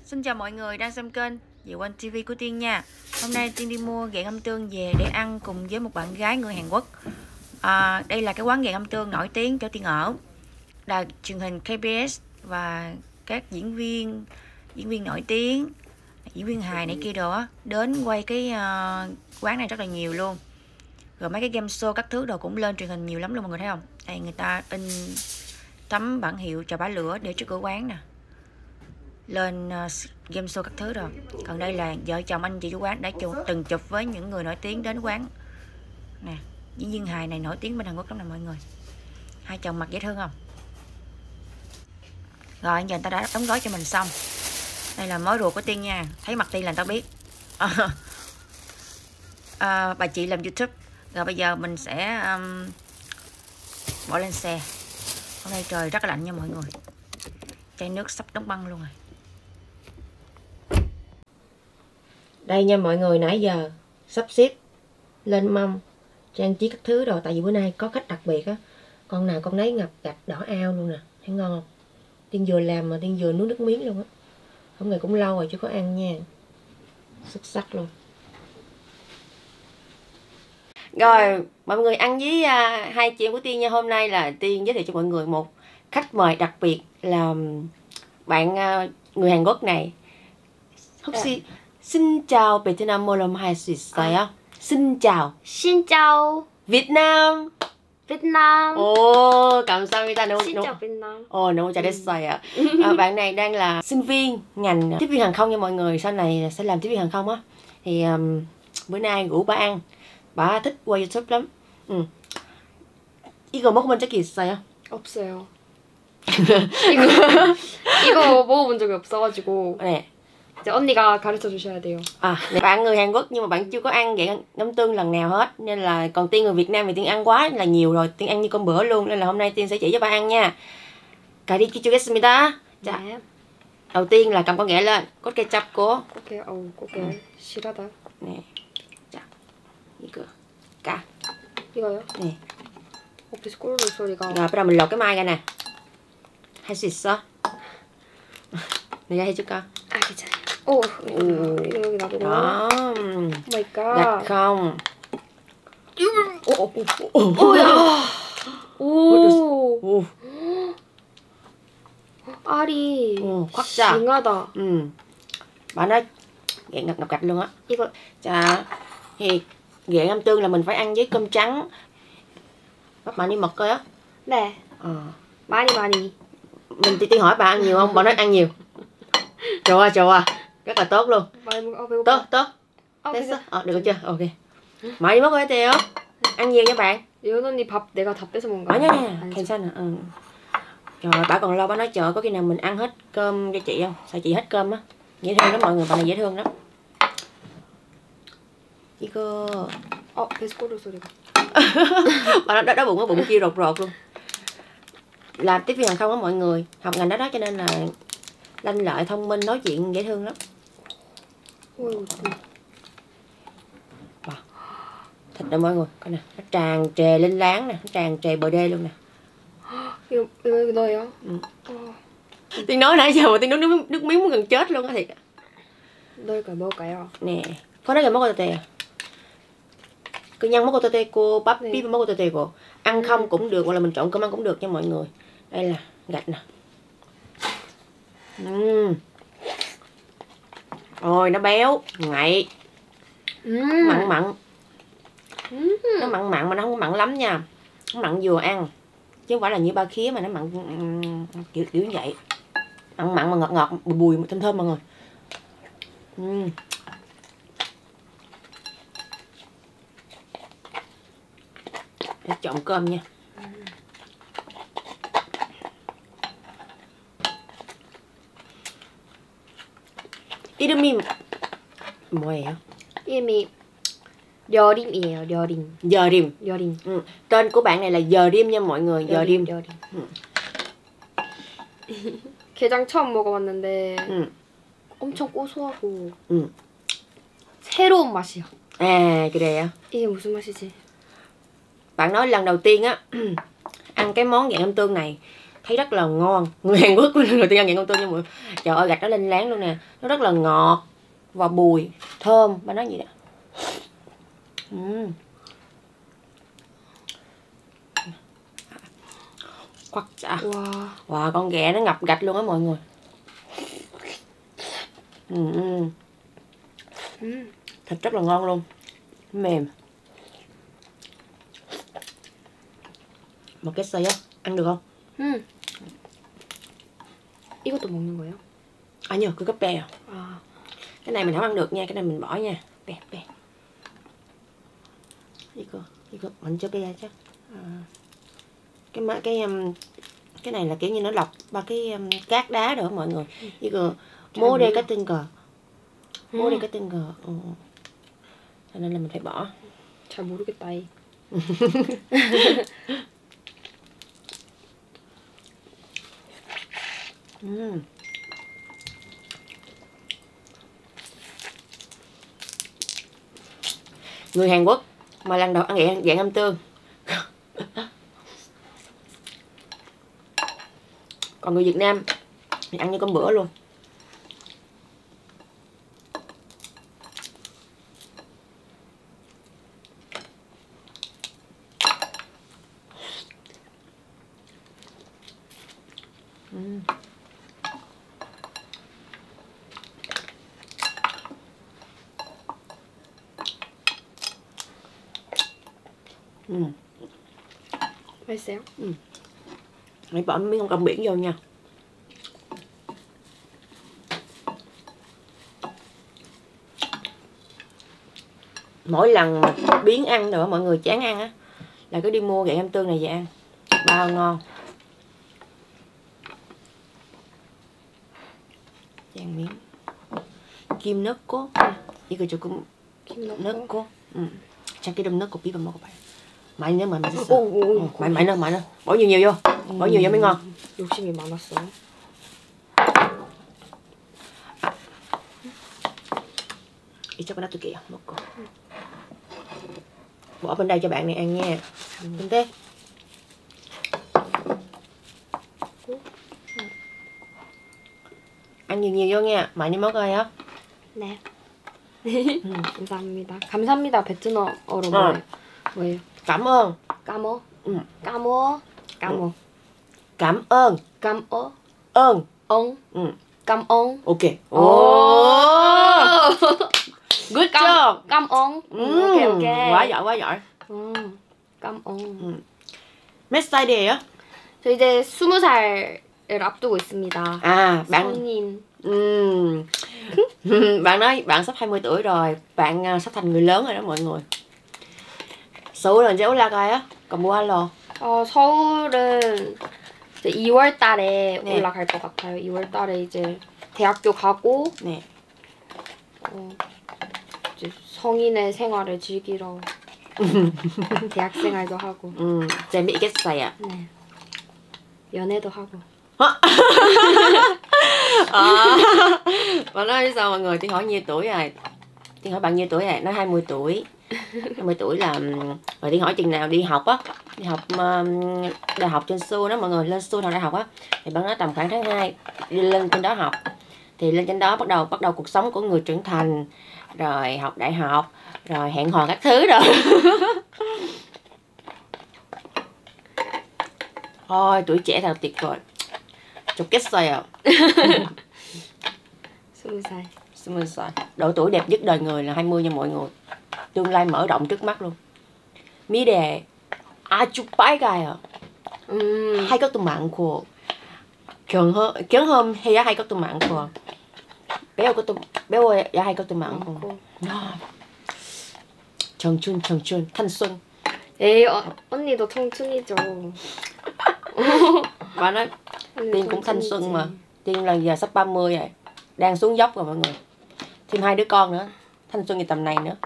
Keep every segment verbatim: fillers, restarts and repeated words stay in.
Xin chào mọi người đang xem kênh Diệu Anh ti vi của Tiên nha. Hôm nay Tiên đi mua ghẹ ngâm tương về để ăn cùng với một bạn gái người Hàn Quốc. à, Đây là cái quán ghẹ ngâm tương nổi tiếng cho Tiên ở. Đài truyền hình ca bê ét và các diễn viên diễn viên nổi tiếng, diễn viên hài này kia đồ á, đến quay cái uh, quán này rất là nhiều luôn. Rồi mấy cái game show các thứ đồ cũng lên truyền hình nhiều lắm luôn, mọi người thấy không? Đây người ta in tấm bản hiệu Chà Bá Lửa để trước cửa quán nè, lên uh, game show các thứ rồi. Còn đây là vợ chồng anh chị chủ quán đã chụp, từng chụp với những người nổi tiếng đến quán nè. Diễn viên hài này nổi tiếng bên Hàn Quốc lắm nè mọi người. Hai chồng mặt dễ thương không? Rồi giờ người ta đã đóng gói cho mình xong. Đây là mối ruột của Tiên nha. Thấy mặt Tiên là người ta biết. à, bà chị làm YouTube. Rồi bây giờ mình sẽ um, bỏ lên xe. Hôm nay trời rất là lạnh nha mọi người. Chai nước sắp đóng băng luôn rồi. Đây nha mọi người, nãy giờ sắp xếp lên mâm trang trí các thứ rồi. Tại vì bữa nay có khách đặc biệt á, con nào con nấy ngập gạch đỏ ao luôn nè. Thấy ngon không? Tiên vừa làm mà Tiên vừa nuốt nước miếng luôn á. Hôm nay cũng lâu rồi chứ có ăn nha. Xuất sắc luôn. Rồi mọi người ăn với uh, hai chị em của Tiên nha. Hôm nay là Tiên giới thiệu cho mọi người một khách mời đặc biệt là bạn uh, người Hàn Quốc này. 혹시 xin chào Việt Nam 모럼 할 수 있어요? Xin chào. Xin chào Việt Nam. Việt Nam. Ồ, 감사합니다. 너무, Xin chào Việt Nam. Ồ, 너무 잘했어요. À, bạn này đang là sinh viên ngành tiếp viên hàng không nha mọi người. Sau này sẽ làm tiếp viên hàng không á. Thì um, bữa nay rủ bà ăn. Bà thích quay YouTube lắm. 응. 이거 먹어본 적이 있어요? 없어요. 이거 이거 먹어본 적이 없어가지고. 네. 이제 언니가 가르쳐 주셔야 돼요. À, bạn người Hàn Quốc nhưng mà bạn chưa có ăn ghẹ ngâm tương lần nào hết, nên là còn Tiên người Việt Nam thì Tiên ăn quá là nhiều rồi, Tiên ăn như con bữa luôn, nên là hôm nay Tiên sẽ chỉ cho bà ăn nha. 가리키주겠습니다. 자, 네. đầu tiên là cầm con ghẹ lên, cốt cây chắp của. 꽃게, 어우 꽃게 응. 실하다. Nè, 자, 이거 cả. 이거요? Nè. office 꿀 소리가. Rồi bắt đầu mình lột cái mai ra nè. 할 수 있어? 내가 해줄까? 아 괜찮아요. 오, 이거 여기 놔두고. Đó. Oh my god. Gạch không? 오, 오, 오야. 오. 오. 알이 오, 확 짜. 징하다. Ừ. Bà nói ghẹ ngập ngập gạch luôn á. 이거 Chà, thì ghẹ ngâm tương là mình phải ăn với cơm trắng. Bắt bạn đi mật coi á. 네. Ờ. 많이 많이. Mình ti tiên hỏi bà ăn nhiều không? Bà nói ăn nhiều. Trời ơi, trời ơi. Rất là tốt luôn. 많이 먹. 어 배고파. Tốt, tốt. 아 됐어. 배고파. Ờ, được rồi chưa? Ok. Mời đi mất rồi Tiêu. Ăn nhiều nha bạn. 예은 언니 밥 내가 다 뺏어 먹은 거 Ở nha 아니야? nè, 괜찮아. Ừ. Trời ơi, bà còn lo bà nói chờ có khi nào mình ăn hết cơm cho chị không? Sao chị hết cơm á? Dễ thương lắm mọi người, bà này dễ thương lắm. 이거 어 베스코르 소리가. bà đó, đó bụng, cái bụng kia rột rột luôn. Làm tiếp viên hàng không á mọi người, học ngành đó đó cho nên là lanh lợi, thông minh, nói chuyện dễ thương lắm. 오, Wow. Thịt nè mọi người, coi nè, nó tràn trề lên láng nè, nó tràn trề bờ đê luôn nè. 이거 이거 여기 넣어요? Ừ. 어, Tiên nói nãy giờ mà Tiên nuốt nước, nước miếng muốn gần chết luôn á thiệt. 넣을까요? 먹을까요? Nè, có nói là 먹어도 돼요. 그냥 먹어도 되고, 밥 네. 비벼 먹어도 되고. Ăn không cũng được, hoặc là mình trộn cơm ăn cũng được nha mọi người. Đây là gạch nè. Uhm. Ôi, nó béo, ngậy. 음. Mặn mặn. 음. Nó mặn mặn mà nó không mặn lắm nha. Nó mặn vừa ăn. Chứ không phải là như ba khía mà nó mặn um, kiểu kiểu như vậy. Mặn mặn mà ngọt ngọt, bùi bùi, thơm thơm mọi người. Uhm. Để trộn cơm nha. 이름이 뭐예요? 이름이 려림이에요. 려림. Dờrim. 려림. Ừ. Tên của bạn này là Dờrim nha mọi người. Dờrim. 려림. 응. 게장 처음 먹어봤는데 응. 엄청 고소하고 응. 새로운 맛이야. À, 그래요. 이게 무슨 맛이지? Bạn nói lần đầu tiên á ăn cái món ghẹ ngâm tương này thấy rất là ngon. Người Hàn Quốc lần đầu tiên ăn gạch con tương nhưng mà trời ơi, gạch nó lên láng luôn nè, nó rất là ngọt và bùi thơm. Ba nói gì đó. Uhm. Quắc chả. Wow. Wow, con ghẹ nó ngập gạch luôn á mọi người. Uhm. 음. Thịt rất là ngon luôn, mềm. Một cái xay á, ăn được không? 음. 이것도 먹는 거예요? Año, cứ gấp bè. 아. Cái này mình không ăn được nha, cái này mình bỏ nha. Bè, bè. I거, i거 먼저 빼야죠. À. Cái cái cái um, cái này là kiểu như nó lọc ba cái um, cát đá rồi mọi người. I거 모래 같은 거. 모래 같은 거. Ừ. Cho nên là mình phải bỏ. 잘 모르겠다. 이. uhm. Người Hàn Quốc mà lần đầu ăn dạng, dạng ngâm tương. Còn người Việt Nam thì ăn như con bữa luôn. uhm. uhm. 맛있어요? Ừ. Hãy bỏ miếng rong biển vô nha. Mỗi lần mà biến ăn nữa mọi người chán ăn á là cứ đi mua gậy ngâm tương này về ăn, bao ngon. Chan miếng kim nước cốt, 이거 조금 김 넣고. 넣고, 음, 참기름 넣고 비벼 먹어봐요. 많이 넣으면 맛있어. 오, 오, 오. 어, 많이 많이 넣어, 많이 넣어. bỏ nhiều nhiều vô, bỏ nhiều vô mới ngon. 욕심이 많았어요. 이쪽 하나 둘게요. 먹고. Bỏ bên đây cho bạn này ăn nha. Tinh tế. ăn nhiều nhiều vô nha. 많이 먹어요. 네. 감사합니다. 감사합니다. 베트남어로 뭐예요? 뭐예요? Cảm ơn. 까머? 응. 까머? 까머. Cảm ơn. 까머? ơn. 엉? 응. 까엉? Ok. 오! Good job. 까엉? Ừ. 오케이, 오케이. Quá giỏi, quá giỏi. 음, 까엉. 응. Mấy 살이에요? 저 이제 스무 살을 앞두고 있습니다. À, bạn 성인. Ừm. Bạn nói bạn sắp hai mươi tuổi rồi, bạn uh, sắp thành người lớn rồi đó mọi người. 서울은 언제 올라가요? 그럼 뭐 하러? 어, 서울은 이제 이월 달에 네. 올라갈 것 같아요. 이월 달에 이제 대학교 가고 네. 어, 이제 성인의 생활을 즐기러 대학 생활도 하고 음, 재미있겠어요. 네. 연애도 하고. À, bạn nói sao mọi người? Tiên hỏi nhiêu tuổi rồi? Tiên hỏi bạn nhiêu tuổi rồi? Nói hai mươi tuổi. hai mươi tuổi là rồi Tiên hỏi chừng nào đi học á, đi học um, đại học trên Seoul đó mọi người, lên Seoul học đại học á, thì bạn nói tầm khoảng tháng hai đi lên trên đó học, thì lên trên đó bắt đầu bắt đầu cuộc sống của người trưởng thành, rồi học đại học, rồi hẹn hò các thứ rồi. Thôi tuổi trẻ thật tuyệt vời. 좋겠어요. 스무 살. 스무 살. Độ tuổi đẹp nhất đời người là hai mươi nha mọi người. Tương lai mở rộng trước mắt luôn. 미래 아주 빨가요. 음. 할 것도 많고 경험 경험해야 할 것도 많고 배울 것도 배워야 할 것도 많고. 많고. 아, 청춘 청춘 thanh xuân. 에이, 어, 언니도 청춘이죠. Bà nói Tiên cũng thanh xuân mà. Tiên là giờ sắp ba mươi rồi, đang xuống dốc rồi mọi người. Thêm hai đứa con nữa, thanh xuân thì tầm này nữa.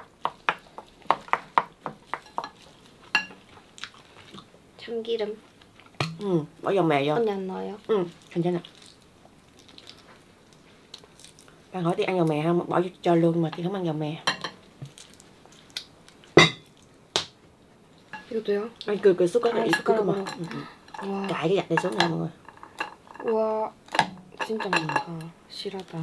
참기름. Ừ, bỏ dầu mè vô. 언니 안 넣어요? Ừ, 괜찮아. Bạn hỏi Tiên ăn dầu mè không? Bỏ vô cho luôn mà Tiên không ăn dầu mè. 이것도요? Anh cười cười xúc cái À, này xúc cái mà. này. Ừ, ừ. 와. Cãi cái gạch này xuống này mọi người. 우와, 진짜 많다. 실하다.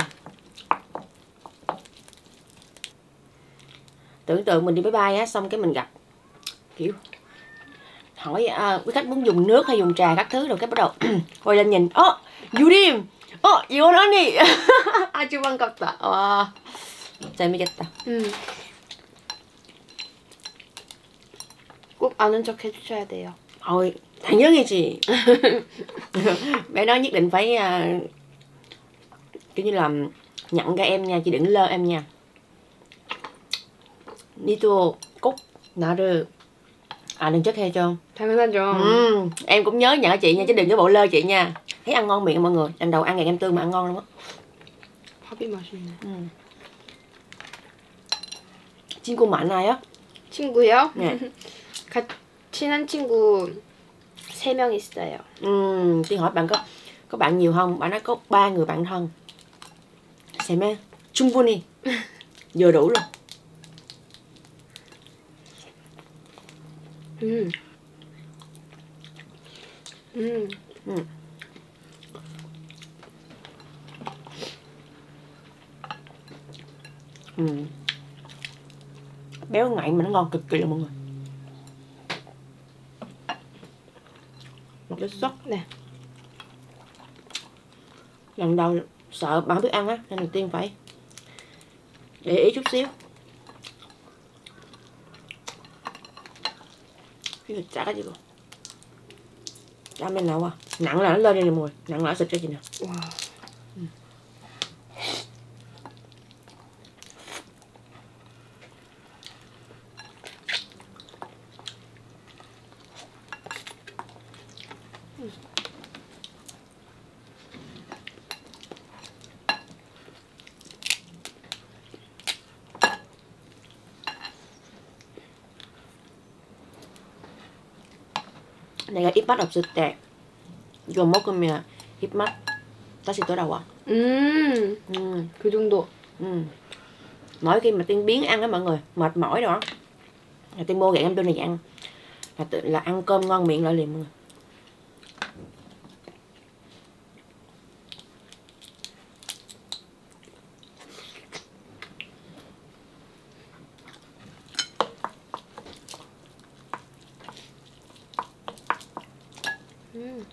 Tưởng tượng mình đi máy bay á, xong cái mình gặp kiểu hỏi à, quý khách muốn dùng nước hay dùng trà các thứ, rồi cái bắt đầu quay lên nhìn, 어 유림, 어 이건 언니, 아주 반갑다. 와 재미겠다. 음. 꼭 아는 척 해주셔야 돼요. Thôi thằng nhớ nghe chị. Bé nói nhất định phải uh, kiểu như là nhận ra em nha, chị đừng lơ em nha. 니도 꼭 나를 아는 척 해줘. 당연하죠. Ừ, em cũng nhớ nhận chị nha, chứ đừng có bộ lơ chị nha. Thấy ăn ngon miệng mọi người, lần đầu ăn gà kem tương mà ăn ngon lắm á. 밥이 맛있네. Ừ. 친구 많아요? 친구요? 네. 같 친한 친구 세 명 있어요. Ừ, Tiên hỏi bạn có có bạn nhiều không? Bạn nói có ba người bạn thân. Xem 충분히 vừa đủ rồi. 음. 음. Ừ. Ừ. Béo ngậy mà nó ngon cực kỳ luôn mọi người. Một cái sốt nè. Lần đầu sợ bạn không biết ăn á, nên đầu tiên phải để ý chút xíu. Cái thịt chả cái gì luôn. Chả bên nào à. Nặng là nó lên đây nè mọi người. Nặng là nó xịt ra chị nè. Wow. Ừ. 내가 입맛 없을 때 이거 먹으면 입맛 다시 돌아와. 음. Ừ. 그 정도. Ừ. Mỗi khi mà Tiên biến ăn á mọi người, mệt mỏi rồi đó, là Tiên mua gậy kem tương này ăn là, tự, là ăn cơm ngon miệng lại liền mọi người. 음.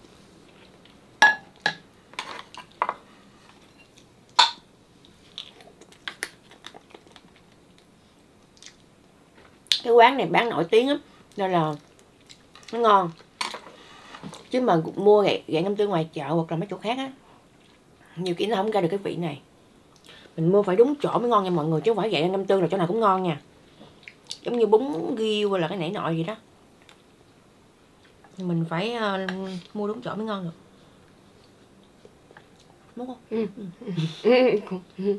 Cái quán này bán nổi tiếng lắm nên là nó ngon, chứ mà mua gậy gậy kem tương ngoài chợ hoặc là mấy chỗ khác á, nhiều khi nó không ra được cái vị này. Mình mua phải đúng chỗ mới ngon nha mọi người, chứ không phải gậy kem tương là chỗ nào cũng ngon nha. Giống như bún riêu hay là cái nảy nọ gì đó, mình phải uh, mua đúng chỗ mới ngon được. Đúng không? 음. 음. 음.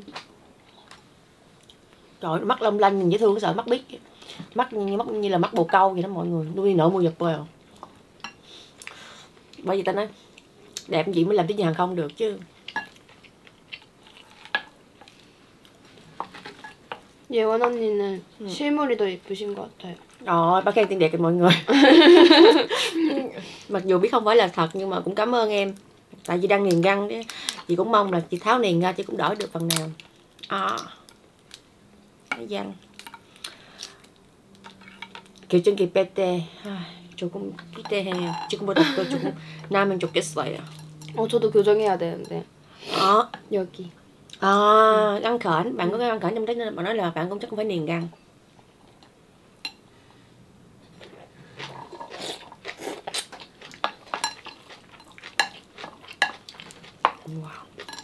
Trời, mắt long lanh nhìn dễ thương, sợ mắt biết, mắt như mắt như là mắt bồ câu vậy đó mọi người. Nuôi nợ mua giật bơi à. Bởi vì ta nói đẹp gì mới làm tới nhà hàng không được chứ. 예원 언니는 음. 실물이 더 예쁘신 것 같아요. Rồi, bác khen Tiên đẹp kìa mọi người. Mặc dù biết không phải là thật nhưng mà cũng cảm ơn em. Tại vì đang niềng răng chứ. Chị cũng mong là chị tháo niềng ra chứ cũng đổi được phần nào. À, cái răng 결정기 뺄때 조금 기대해요. 지금보다 더 조금 나면 좋겠어요. 어, 저도 교정해야 되는데. Đó. 여기. À, răng khểnh, bạn có cái răng khểnh trong đấy nên bạn nói là bạn cũng chắc cũng phải niềng răng. Wow.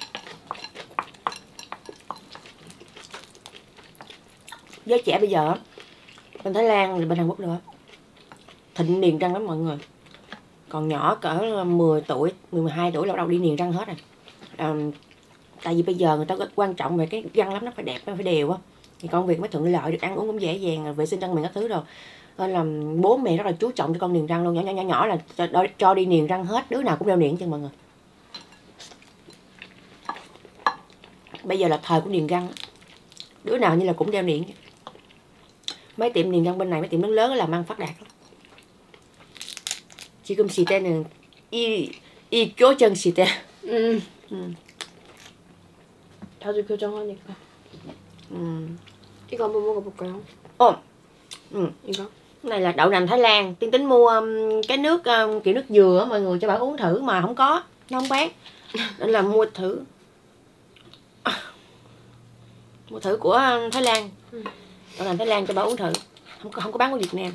Giới trẻ bây giờ bên Thái Lan, bên Hàn Quốc nữa thịnh niềng răng lắm mọi người. Còn nhỏ cỡ mười tuổi, mười hai tuổi là bắt đầu đi niềng răng hết rồi. À, tại vì bây giờ người ta có quan trọng về cái răng lắm, nó phải đẹp, nó phải đều á, thì công việc mới thuận lợi, được ăn uống cũng dễ dàng, vệ sinh răng miệng các thứ rồi. Nên là bố mẹ rất là chú trọng cho con niềng răng luôn. Nhỏ nhỏ nhỏ nhỏ là cho, cho đi niềng răng hết, đứa nào cũng đeo niềng cho mọi người. Bây giờ là thời của niềng răng, đứa nào như là cũng đeo niềng. Mấy tiệm niềng răng bên này, mấy tiệm lớn lớn làm ăn phát đạt lắm. 지금 시대는 이 이 교정 시대. 음. 음. 자주 교정하니까. 음. 이거 한번 먹어볼까요? Ồ. Ừ. 이거. Cái này là đậu nành Thái Lan. Tiên tính mua um, cái nước um, kiểu nước dừa á, mọi người cho bảo uống thử mà không có, nó không bán. Nên là mua thử. Mua thử của um, Thái Lan. Ừ. Đậu nành Thái Lan cho bảo uống thử. Không có không có bán của Việt Nam.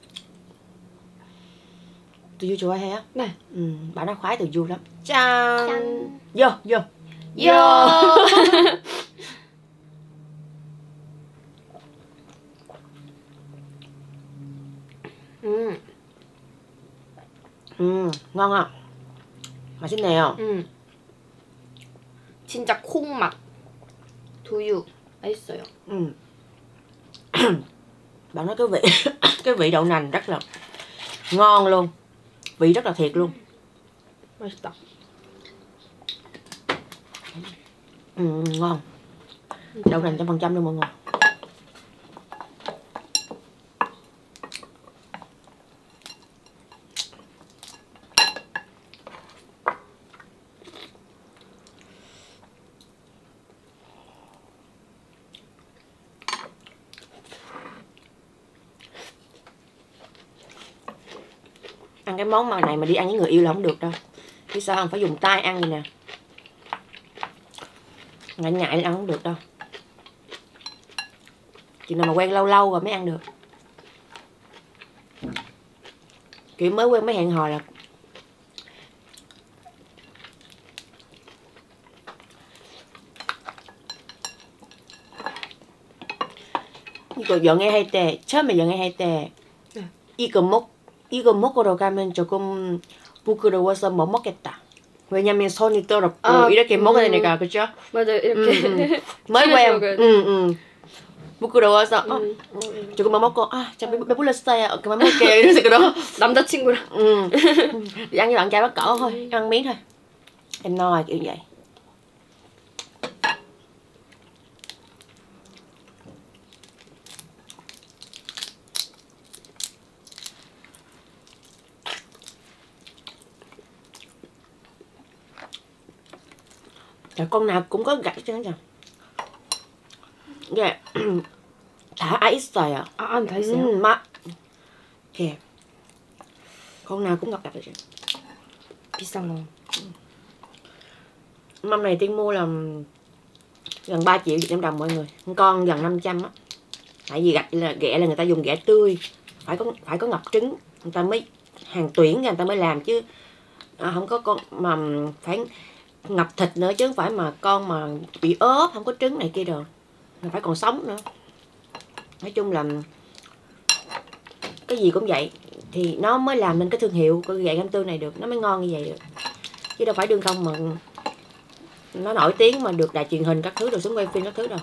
Từ du chùa hay á? 네. Ừ, bạn nó khoái từ du lắm. Chan. 짠. Vô, vô. Vô. 음. 음, ngon không? 맛있네요. 음. 진짜 콩맛. 두유. 맛있어요. Ừ. Bạn nói cái vị cái vị đậu nành rất là ngon luôn, vị rất là thiệt luôn. 맛있다. Ừ, ngon. Đậu nành trăm phần trăm luôn mọi người. Ăn cái món mà này mà đi ăn với người yêu là không được đâu. Chứ sao không phải dùng tay ăn vậy nè. Ngại ngại là ăn không được đâu. Chuyện nào mà quen lâu lâu rồi mới ăn được. Kiểu mới quen mới hẹn hò là 이거 영애 할 때 처음에 영애 할 때 네. 이거 먹 이거 먹으러 가면 조금 부끄러워서 못 먹겠다. 왜냐면 손이 더럽고 아, 이렇게 음. 먹어야 되니까 그죠? 맞아요. 이렇게. 음, 음. mới 집에서 quen 먹어야 돼. 응, 응. 부끄러워서 어, 음. 음. 조금만 먹고 아, 저 배- 배불렀어요. 그만 먹을게요. 이런 식으로. 남자친구랑. Ừ. Đi ăn với bạn trai bắt cỡ thôi, ăn miếng thôi. Em no rồi kiểu vậy. Trời, con nào cũng có gạch chứ chẳng. Dạ. 다 있어요. 아, 안 다 있어요? 음, 막 이렇게 con nào cũng ngọt ngọt rồi. 비싼 거. Mâm này Tiên mua là gần ba triệu Việt Nam đồng mọi người. Con gần năm trăm á. Tại vì gạch là ghẹ là người ta dùng ghẹ tươi, phải có phải có ngập trứng, người ta mới hàng tuyển người ta mới làm chứ à, không có con mà phải ngập thịt nữa chứ không phải mà con mà bị ốp không có trứng này kia rồi. Mà phải còn sống nữa. Nói chung là cái gì cũng vậy thì nó mới làm nên cái thương hiệu của gậy Cam Tương này được, nó mới ngon như vậy được. Chứ đâu phải đương không mà nó nổi tiếng mà được đài truyền hình các thứ rồi xuống quay phim các thứ đâu.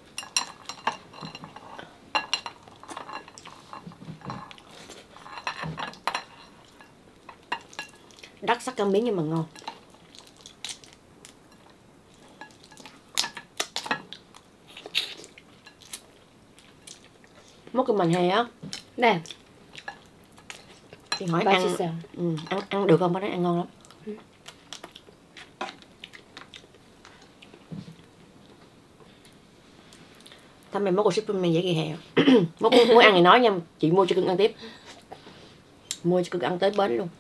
Đắt sắc cơm miếng nhưng mà ngon. Mốt cái mình hè á. 네. Thì hỏi ăn, 맛있어요. ừ, ăn ăn được không? Bác nói ăn ngon lắm. Ừ. Thăm mày mốt của Superman dễ kỳ hè. Mốt muốn ăn thì nói nha, chị mua cho cưng ăn tiếp. Mua cho cưng ăn tới bến luôn.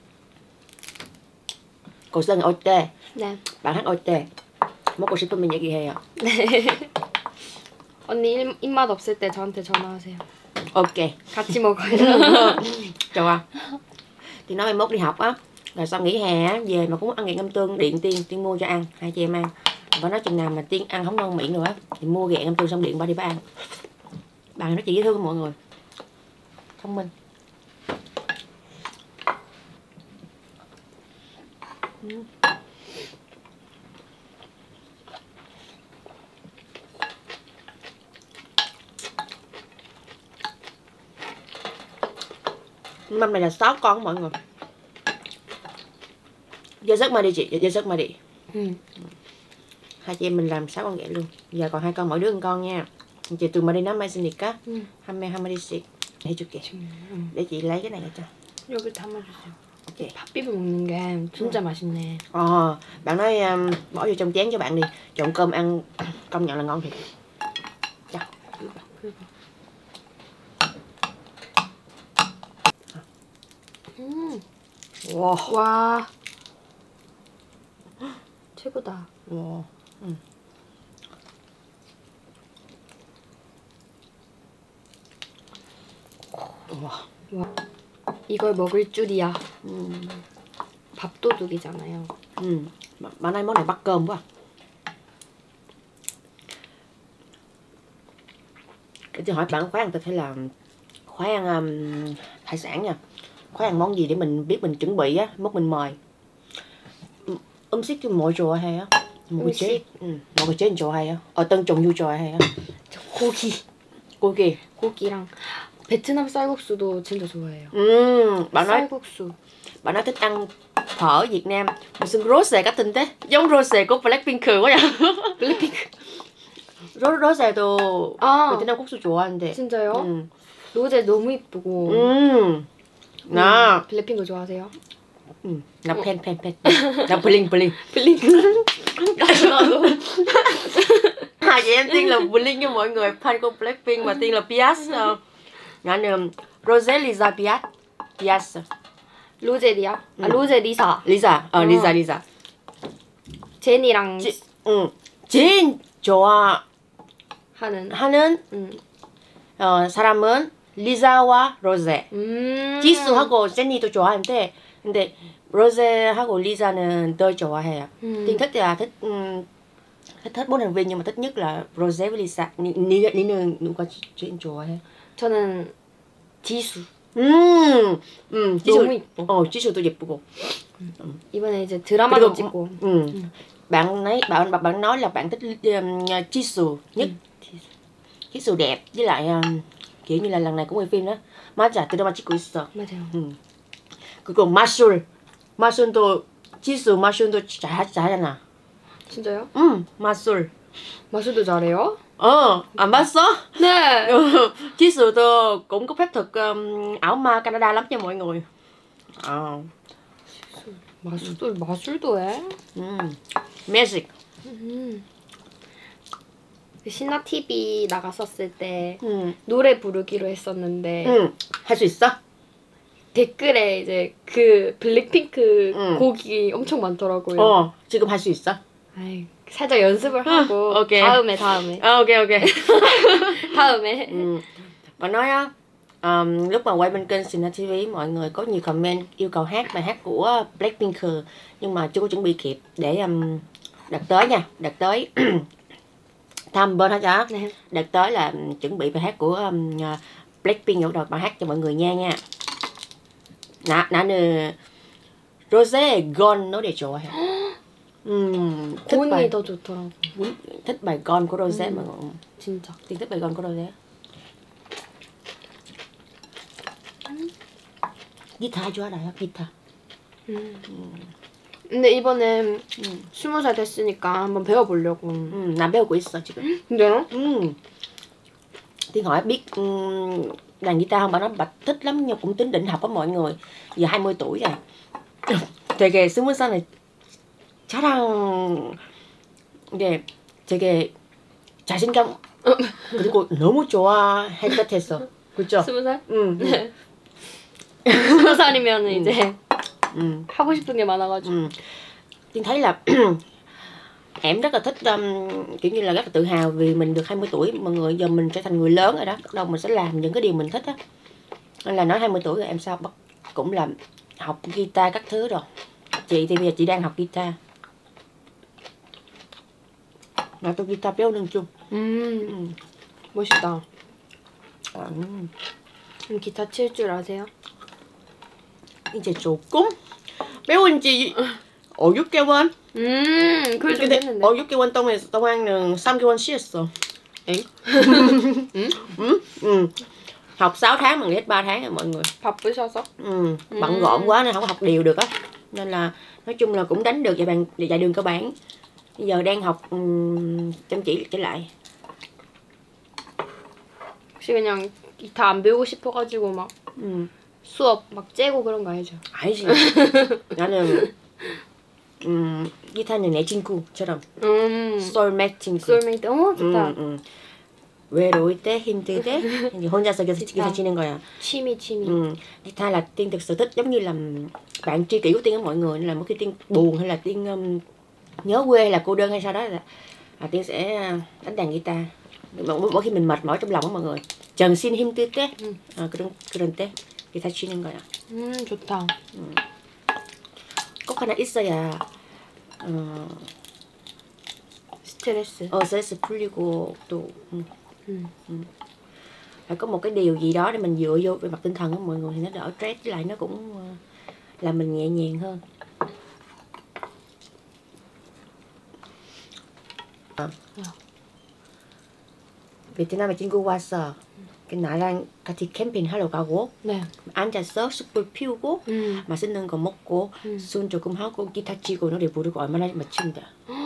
Cô Sơn ô tê. 네. Bạn hát ô tê. Mốt của Superman dễ kỳ hè à? 네. 언니 입, 입맛 없을 때 저한테 전화하세요. Ok. 같이 먹어요. Chào à. Thì nói mai mốt đi học á, rồi xong nghỉ hè á, về mà cũng muốn ăn gẹ Cam Tương, điện Tiên, Tiên mua cho ăn, hai chị em ăn. Và nói chừng nào mà Tiên ăn không ngon miệng rồi á, thì mua gẹ Cam Tương xong điện ba đi ba ăn. Bạn nói chị dễ thương mọi người. Thông minh. Ừ. Mâm này là sáu con mọi người. Giờ giấc mà đi chị, giờ giấc mà đi. Ừ. Hai chị em mình làm sáu con ghẹ luôn. Giờ còn hai con mỗi đứa một con nha. Chị tụi mà đi nắm 마시니까 응. 한 명 한 마리씩 해줄게. 응. để chị lấy cái này cho. 여기 담아주세요. Ok. 밥 비벼 먹는 게 진짜 맛있네. Ờ, bạn nói um, bỏ vô trong chén cho bạn đi. Trộn cơm ăn công nhận là ngon thiệt. Chắc. 음, Wow. 와, 최고다. Wow. Ừ. Wow. 와, 이걸 먹을 줄이야. Ừ. 밥도둑이잖아요. Ừ. Bạn bạn nói món này bắt cơm quá. Để tôi hỏi bạn khoái ăn thịt hay là khoái ăn um, hải sản nha. Khoái ăn món gì để mình biết mình chuẩn bị á, mốt mình mời. 음식 좀 뭐 좋아해요? 뭐겠지? 음식? 응. 뭐가 제일 좋아해요? 어떤 종류 좋아해요? 저 고기, 고기. 고기랑 베트남 쌀국수도 진짜 좋아해요. Ừ, bạn nói 쌀국수. bạn nói thích ăn phở Việt Nam. 무슨 rose 같은 thế? giống rose của Blackpink quá vậy. 블랙핑크. 로, 로제도 아, 베트남 국수 좋아하는데. 진짜요? 응. 로제 너무 이쁘고. 음. 나, 음, 블랙핑크 좋아하세요? 음, 나 팬, 팬, 팬. 나 블링, 블링. 블링크. 나도 나도. À vậy em Tiên là Blink cho mọi người, fan của Blackpink mà Tiên là Pias. 나는 Rose Lisa Pias. Pias. 로제리야? 아, 응. 로제 리사. Lisa, 어, 어. Lisa, Lisa. 제니랑 지, 응. 제일 좋아하는 하는. 음. 어, 사람은 리사와 로제. 음. 지수하고 제니도 좋아하는데, 근데 로제하고 리사는 더 좋아해요. 음. Tiên thích là thích um, thích hết bốn thành viên nhưng mà thích nhất là Rose với Lisa. Ni ni ni는 누가 제일 좋아해? 저는 지수. 음, 음, 지수. 너무 이뻐. 어, 지수도 예쁘고. 이번에 이제 드라마도 그리고, 찍고. 음, bạn nói bạn bạn bạn nói là bạn thích um, 지수 nhất. 음. 지수 đẹp với lại um, kiểu như là lần này cũng quay phim đó. 맞아, 드라마 찍고 있어. 맞아요. 음. 그리고 마술, 마술도 지수 마술도 잘 잘하잖아. 진짜요? 음, 마술. 마술도 잘해요? Ờ, à 봤어? 네. 지수도 cũng có phép thuật um, ảo ma Canada lắm nha mọi người. Ờ. 마술도 마술도 해? 음. Magic. 음. 신화 티비 나갔었을 때 음. 노래 부르기로 했었는데 음. 할 수 있어? 댓글에 이제 그 블랙핑크 음. 곡이 엄청 많더라고요. 어, 지금 할 수 있어? 아이, 살짝 연습을 하고 오케이. 다음에 다음에 À, ok ok. 다음에 Ừ. Và nói á, um, lúc mà quay bên kênh Sina ti vi mọi người có nhiều comment yêu cầu hát bài hát của Blackpink nhưng mà chưa có chuẩn bị kịp để um, đợt tới nha, đợt tới thăm bên hết đó. 네. Đợt tới là um, chuẩn bị bài hát của um, Blackpink ở đầu bài hát cho mọi người nghe nha. 나 나는 Rose Gone 노래 좋아해. 음, thích 곤이 bài 더 좋더라고. thích bài Gone của Rose 음. mà 진짜. Tiên thích bài Gone của Rose. 기타 좋아해요, 기타. 음. 근데 이번에 음. 스무 살 됐으니까 한번 배워보려고. 음, 나 배우고 있어 지금. 진짜요? 음. Tiên hỏi biết um, đàn guitar không? Bà nói bà thích lắm nhưng cũng tính định học với mọi người. Giờ hai mươi tuổi rồi. 되게 스무 살에 자랑 이게 되게 자신감 그리고 너무 좋아할 것 같았어. 그렇죠? 스무 살? 응. 네. 스무 살이면 음. 이제 응. 하고 싶은 게 많아가지고. 응. Tiên thấy là em rất là thích um, kiểu như là rất là tự hào vì mình được hai mươi tuổi mọi người, giờ mình trở thành người lớn rồi đó, bắt đầu mình sẽ làm những cái điều mình thích á. Nên là nói hai mươi tuổi rồi em sao bắt cũng là học guitar các thứ rồi. Chị thì bây giờ chị đang học guitar. 나 또 기타 배우는 중. 음, 음. 멋있다. 음. 그럼 기타 칠 줄 아세요? 이제 조금 배운 지 어, 육 개월. 음, 그걸 좀 근데 했는데. 어, 육 개월 동안 동안은 삼 개월 쉬었어. 엥? 응? 응? 응. Học sáu tháng mà nghỉ hết ba tháng rồi mọi người. 바쁘셔서? Ừ, bận Ừ. rộn quá nên không có học đều được á. Nên là nói chung là cũng đánh được dạy bàn dạy đường cơ bản. Bây giờ đang học um, chăm chỉ trở lại. 혹시 그냥 기타 안 배우고 싶어가지고 막 Ừ. 수업 막 째고 그런 거 아니죠? 아니지. 나는 음, 기타는 내 친구처럼 음. soulmate 친구. 소울메이트. 어 좋다. 음, 음. 외로울 때, 힘들 때 이제 혼자서 기타, 기타 치는 거야. 취미 취미. Ừ. Guitar là Tiên thực sự thích, giống như là bạn tri kỷ của Tiên với mọi người, nên là mỗi khi Tiên buồn hay là Tiên um, nhớ quê hay là cô đơn hay sao đó là, là Tiên sẽ đánh đàn guitar. Mỗi, mỗi khi mình mệt mỏi trong lòng của mọi người, 정신 힘들 때 음. 어, 그런 그런 때 기타 치는 거야. 음 좋다. 음. 꼭 하나 있어야 어, 스트레스. 어 스트레스 풀리고 또 음, 음. 음. phải có một cái điều gì đó để mình dựa vô về mặt tinh thần của mọi người thì nó đỡ stress, với lại nó cũng uh, làm mình nhẹ nhàng hơn. 아. 베트남에 친구 왔어. 그 나랑 같이 캠핑하러 가고 네. 앉아서 숯불 피우고 음. 맛있는 거 먹고 음. 술 조금 하고 기타 치고 노래 부르고 얼마나 멋진다.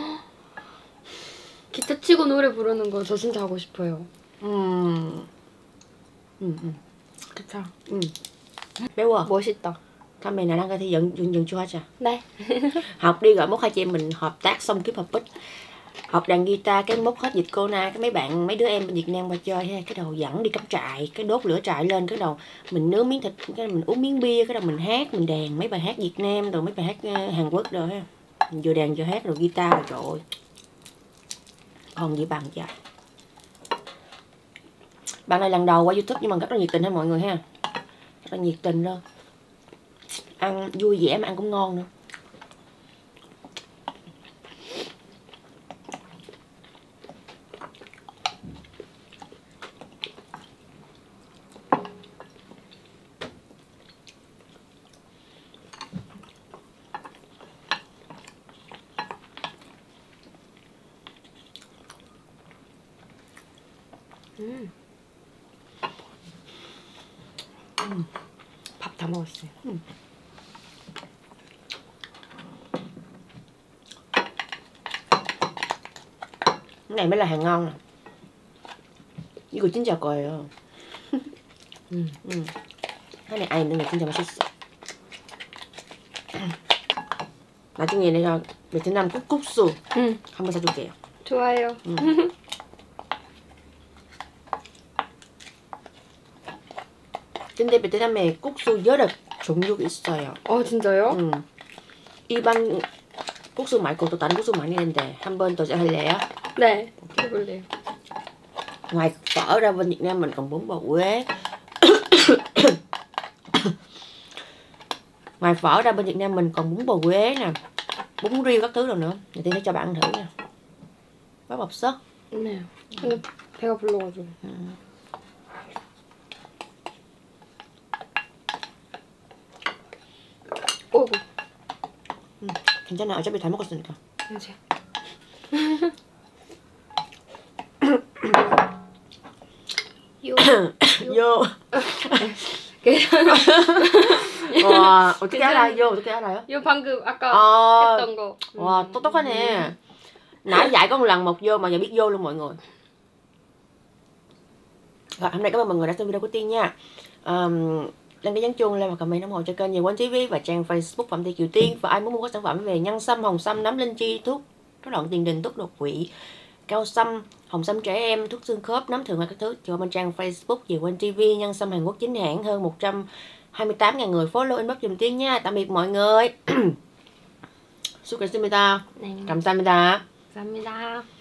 기타 치고 노래 부르는 거 저 진짜 하고 싶어요. 음. 음, 음. 그쵸. 음. 배워. 멋있다. Thăm mày na랑 같이 연, 연, 연주하자. 하자. 네. Học đi rồi mốt hai chị em mình hợp tác xong kiếm hợp bích. Học đàn guitar cái mốt hết dịch Corona, cái mấy bạn mấy đứa em bên Việt Nam qua chơi ha, cái đầu dẫn đi cắm trại, cái đốt lửa trại lên, cái đầu mình nướng miếng thịt, cái mình uống miếng bia, cái đầu mình hát, mình đàn mấy bài hát Việt Nam rồi mấy bài hát uh, Hàn Quốc rồi ha. Mình vừa đàn vừa hát rồi guitar rồi trời ơi. Còn gì bằng chứ. Bạn này lần đầu qua YouTube nhưng mà rất là nhiệt tình ha mọi người ha. Rất là nhiệt tình luôn. Ăn vui vẻ mà ăn cũng ngon nữa. 음. 음. 밥 다 먹었어요. 음. Cái này mới là hàng ngon nè. 이거 진짜 거예요. 음. 음. 안에 안에 있는 게 진짜 맛있어. 나중에 내가 베트남 국국수 음. 한번 사줄게요. 좋아요. 음. 근데 베트남에 국수 여러 종류가 있어요. 어 진짜요? 음. 일반 국수 말고 또 다른 국수 많이 있는데 한번 도전할래요? 네. 해볼래요. Ngoài phở ra bên Việt Nam mình còn bún bò Huế. Ngoài phở ra bên Việt Nam mình còn bún bò Huế nè, bún riêu các thứ rồi nữa. Thì Tiên sẽ cho bạn ăn thử nha. Bắp bọc sốt. 네. 근데 배가 불러가지고. 음. 오구. 음, 괜찮아. 어차피 다 먹었으니까. 이제. 요. 요. 와, 어떻게 알아? 요, 어떻게 알아요? 요 방금 아까 아, 했던 거. wow, 똑똑하네. Nãy dạy có một lần một vô mà giờ biết vô luôn mọi người. Rồi, hôm nay cảm ơn mọi người đã xem video của Tiên nha. Um, đăng ký nhấn chuông, like và comment ủng hộ cho kênh Nhiều Quanh ti vi và trang Facebook Phạm Thị Kiều Tiên. Và ai muốn mua các sản phẩm về nhân sâm, hồng sâm, nấm linh chi, thuốc rối loạn tiền đình, thuốc đột quỵ, cao sâm, hồng sâm trẻ em, thuốc xương khớp, nấm thường và các thứ thì qua bên trang Facebook Nhiều Quanh ti vi, nhân sâm Hàn Quốc chính hãng, hơn một trăm hai mươi tám nghìn người follow inbox dùm Tiên nha. Tạm biệt mọi người. 수고했습니다. 네. 감사합니다. 감사합니다.